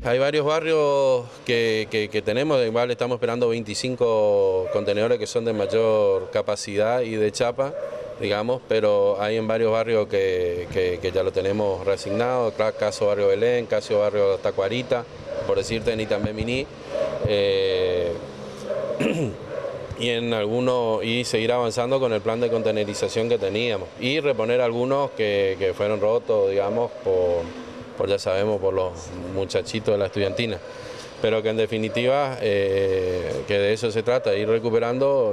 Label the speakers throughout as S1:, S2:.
S1: Hay varios barrios que tenemos, igual estamos esperando 25 contenedores que son de mayor capacidad y de chapa, digamos, pero hay en varios barrios que ya lo tenemos resignado, caso Barrio Belén, caso Barrio Tacuarita, por decirte, ni también Miní. Y en algunos, y seguir avanzando con el plan de contenerización que teníamos y reponer algunos que fueron rotos, digamos, por ya sabemos, por los muchachitos de la estudiantina, pero que en definitiva que de eso se trata, ir recuperando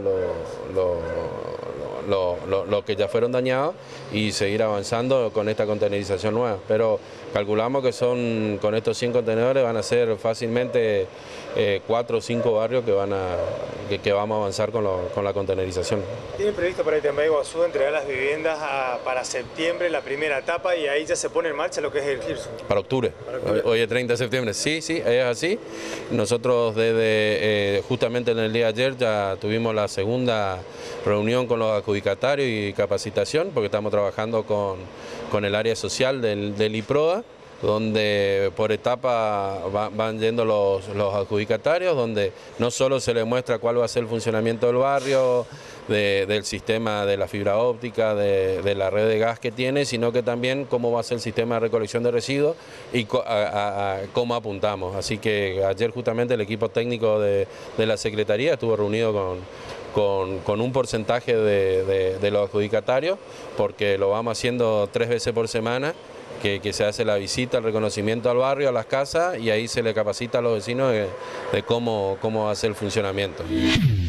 S1: lo que ya fueron dañados y seguir avanzando con esta contenerización nueva. Pero calculamos que son, con estos 100 contenedores van a ser fácilmente 4 o 5 barrios que vamos a avanzar con la contenerización.
S2: ¿Tiene previsto para Itambay Guazú entregar las viviendas para septiembre, la primera etapa, y ahí ya se pone en marcha lo que es el GIRSO?
S1: Para octubre. Hoy es 30 de septiembre. Sí, es así. Nosotros desde justamente en el día de ayer ya tuvimos la segunda reunión con los adjudicatarios y capacitación, porque estamos trabajando con el área social del IPROA, donde por etapa van yendo los adjudicatarios, donde no solo se les muestra cuál va a ser el funcionamiento del barrio, del sistema de la fibra óptica, de la red de gas que tiene, sino que también cómo va a ser el sistema de recolección de residuos y cómo apuntamos. Así que ayer justamente el equipo técnico de la Secretaría estuvo reunido con un porcentaje de los adjudicatarios, porque lo vamos haciendo 3 veces por semana, que se hace la visita, el reconocimiento al barrio, a las casas, y ahí se le capacita a los vecinos de cómo va a ser el funcionamiento.